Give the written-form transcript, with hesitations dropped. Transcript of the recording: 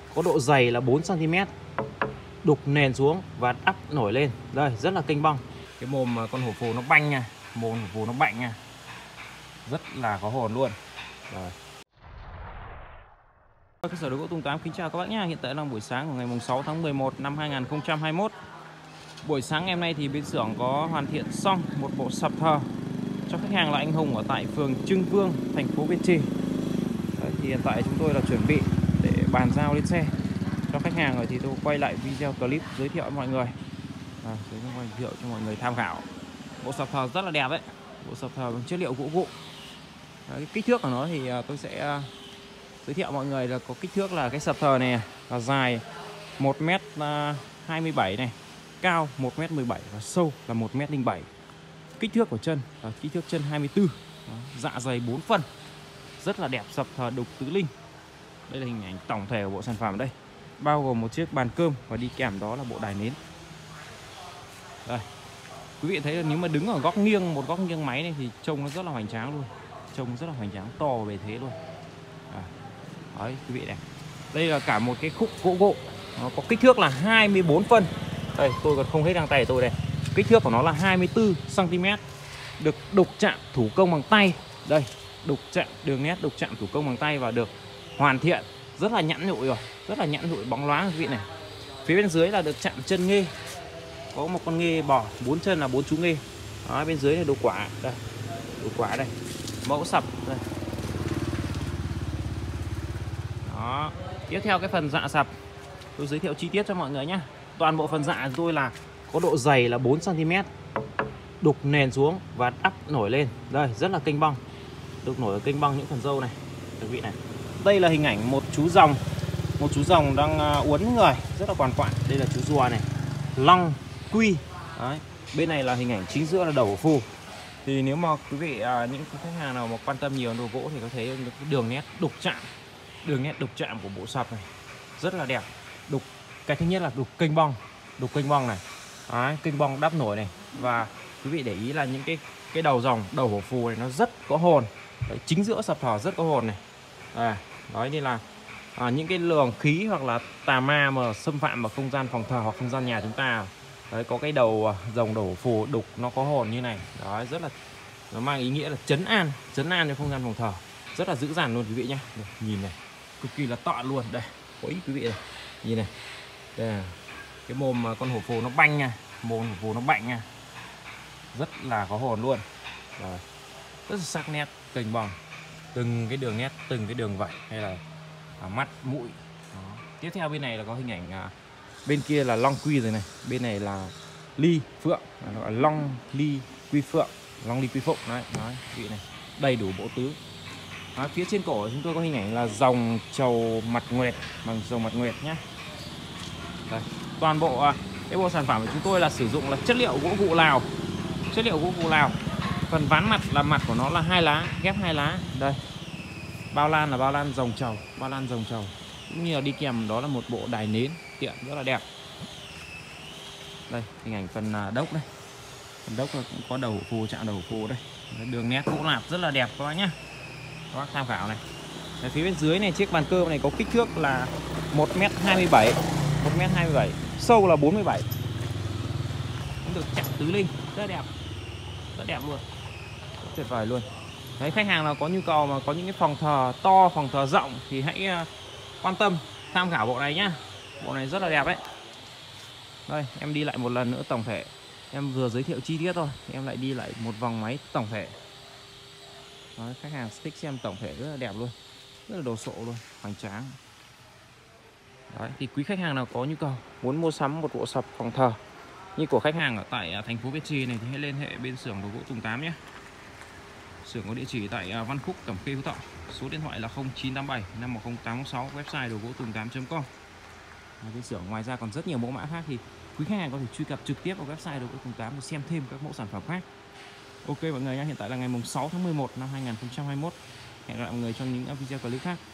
có độ dày là 4 cm, đục nền xuống và đắp nổi lên. Đây, rất là kênh bong. Cái mồm con hổ phù nó banh nha, mồm hổ phù nó bạnh nha, rất là có hồn luôn. Rồi. Cơ sở đồ gỗ Tùng Tám kính chào các bác nhá. Hiện tại là buổi sáng của ngày 6 tháng 11 năm 2021. Buổi sáng ngày hôm nay thì bên xưởng có hoàn thiện xong một bộ sập thờ cho khách hàng là anh Hùng ở tại phường Trưng Vương, thành phố Việt Trì. Đấy, thì hiện tại chúng tôi là chuẩn bị để bàn giao lên xe cho khách hàng rồi, thì tôi quay lại video clip giới thiệu với mọi người, giới thiệu cho mọi người tham khảo. Bộ sập thờ rất là đẹp đấy, bộ sập thờ bằng chất liệu gỗ vụn. Cái kích thước của nó thì tôi sẽ giới thiệu mọi người là có kích thước là cái sập thờ này là dài 1m27 này, cao 1m17 và sâu là 1m07. Kích thước của chân là kích thước chân 24. Đó, dạ dày 4 phân. Rất là đẹp, sập thờ đục tứ linh. Đây là hình ảnh tổng thể của bộ sản phẩm đây. Bao gồm một chiếc bàn cơm và đi kèm đó là bộ đài nến. Đây. Quý vị thấy là nếu mà đứng ở góc nghiêng, một góc nghiêng máy này thì trông nó rất là hoành tráng luôn. Trông rất là hoành tráng, to và bề thế luôn. Đấy, quý vị này. Đây là cả một cái khúc gỗ, nó có kích thước là 24 phân. Đây, tôi còn không hết găng tay tôi đây. Kích thước của nó là 24 cm. Được đục chạm thủ công bằng tay. Đây, đục chạm đường nét, đục chạm thủ công bằng tay và được hoàn thiện rất là nhẵn nhụi rồi, rất là nhẵn nhụi bóng loáng quý vị này. Phía bên dưới là được chạm chân nghê. Có một con nghê bò 4 chân là 4 chú nghê. Đó, bên dưới là đồ quả đây. Đồ quả đây. Mẫu sập đây. Đó. Tiếp theo cái phần dạ sập tôi giới thiệu chi tiết cho mọi người nhé. Toàn bộ phần dạ của tôi là có độ dày là 4 cm, đục nền xuống và đắp nổi lên. Đây, rất là kênh bong. Đục nổi ở kênh bong những phần râu này. Quý vị này. Đây là hình ảnh một chú rồng. Một chú rồng đang uốn người, rất là hoàn toàn. Đây là chú rùa này. Long quy. Đấy. Bên này là hình ảnh chính giữa là đầu hổ phù. Thì nếu mà quý vị những khách hàng nào mà quan tâm nhiều đồ gỗ thì có thấy cái đường nét đục chạm. Đường nét đục chạm của bộ sập này rất là đẹp. Đục, cái thứ nhất là đục kênh bong. Đục kênh bong này. Đấy, kênh bong đắp nổi này. Và quý vị để ý là những cái đầu rồng, đầu hổ phù này nó rất có hồn. Đấy, chính giữa sập thờ rất có hồn này. Đấy nên là những cái luồng khí hoặc là tà ma mà xâm phạm vào không gian phòng thờ hoặc không gian nhà chúng ta. Đấy, có cái đầu rồng, đầu hổ phù đục nó có hồn như này. Đấy, rất là, nó mang ý nghĩa là trấn an cho không gian phòng thờ. Rất là dữ dằn luôn quý vị nhé. Nhìn này, cực kỳ là tọa luôn. Đây, có ý quý vị này. Nhìn này. Đây là cái mồm con hổ phù nó banh nha, mồm hổ phù nó bạnh nha. Rất là có hồn luôn. Rồi. Rất là sắc nét, kênh bong. Từng cái đường nét, từng cái đường vảy hay là mắt, mũi. Đó. Tiếp theo bên này là có hình ảnh bên kia là long quy rồi này, bên này là ly phượng, gọi là long ly quy phượng, long ly quy phụng đấy, vị này đầy đủ bộ tứ. Đó, phía trên cổ chúng tôi có hình ảnh là dòng trầu mặt nguyệt, bằng dòng mặt nguyệt nhé. Đây, toàn bộ cái bộ sản phẩm của chúng tôi là sử dụng là chất liệu gỗ vụ Lào, chất liệu gỗ vụ Lào. Phần ván mặt là mặt của nó là 2 lá, ghép 2 lá. Đây, bao lan là bao lan rồng trầu, bao lan rồng trầu, cũng như là đi kèm đó là một bộ đài nến tiện rất là đẹp. Đây, hình ảnh phần đốc đây, phần đốc cũng có đầu hổ phù, chạm đầu hổ phù đây. Đường nét gỗ lạp rất là đẹp các bác nhá, các bác tham khảo này. Ở phía bên dưới này, chiếc bàn cơm này có kích thước là 1m27, 1m27, sâu là 47. Cũng được chạm tứ linh, rất đẹp luôn, rất tuyệt vời luôn. Đấy, khách hàng nào có nhu cầu mà có những cái phòng thờ to, phòng thờ rộng thì hãy quan tâm tham khảo bộ này nhá. Bộ này rất là đẹp đấy. Đây, em đi lại một lần nữa tổng thể. Em vừa giới thiệu chi tiết thôi, thì em lại đi lại một vòng máy tổng thể. Đấy, khách hàng thích xem tổng thể rất là đẹp luôn, rất là đồ sộ luôn, hoành tráng. Đấy, thì quý khách hàng nào có nhu cầu muốn mua sắm một bộ sập phòng thờ như của khách hàng ở tại thành phố Việt Trì này thì hãy liên hệ bên xưởng đồ gỗ Tùng Tám nhé. Xưởng có địa chỉ tại Văn Khúc, Cẩm Khê, Phú Thọ. Số điện thoại là 0987 510 806, website đồ gỗ tùng 8.com. Bên xưởng ngoài ra còn rất nhiều mẫu mã khác thì quý khách hàng có thể truy cập trực tiếp vào website đồ gỗ tùng 8 để xem thêm các mẫu sản phẩm khác. Ok mọi người nhé, hiện tại là ngày 6 tháng 11 năm 2021. Hẹn gặp lại mọi người trong những video clip khác.